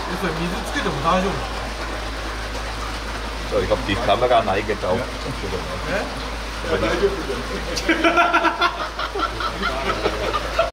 それ水つけても大丈夫？ So, ich glaube, die Kamera neigt auch. Ja. Ja,